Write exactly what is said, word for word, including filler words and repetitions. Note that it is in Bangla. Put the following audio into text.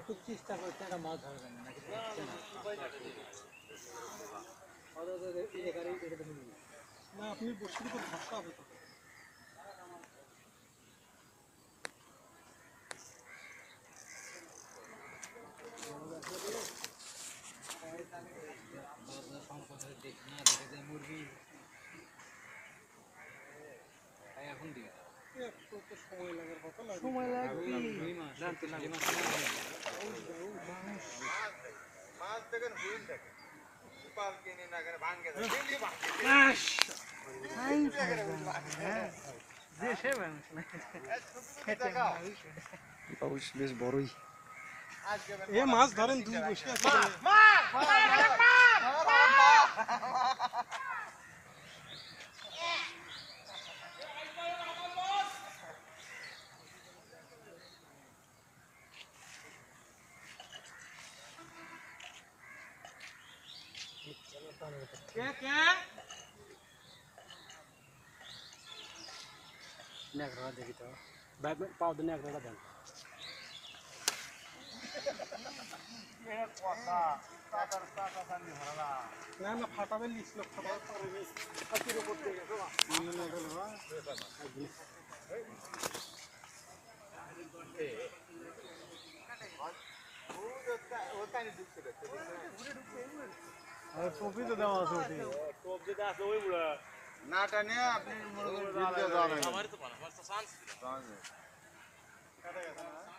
খুব চেষ্টা করছে একটা মাছ ধরবেন নাকি না আপনি বসির উপর ভরসা হবে তো মুরগি এখন দিকে সময় লাগার কথা সময় লাগবে মাছ দেখেন হুইল দেখেন পাল কিনে না করে ভাঙে যায় দেশে মানুষ না পাউশ বেশ বড়ই এ মাছ ধরেন দুই বসে আছে क्या क्या नेगरा देखी तो बैग में पाव दे नेगरा दें ये कोसा सातर सातर सानी हरला ना ना फाटा में लिस्ट लोग फाटा पर भी अच्छी रिपोर्ट देगा तो ये नेगरा लगा वो वो कानी दुख से करते टोपी तो देवा सोती टोप दे दास ওই বুড়া না টানে আপনি মনে করেন ভিডিও দাও না আমারই তো পানা আমার তো শান্ত শান্ত কাটা গেছে না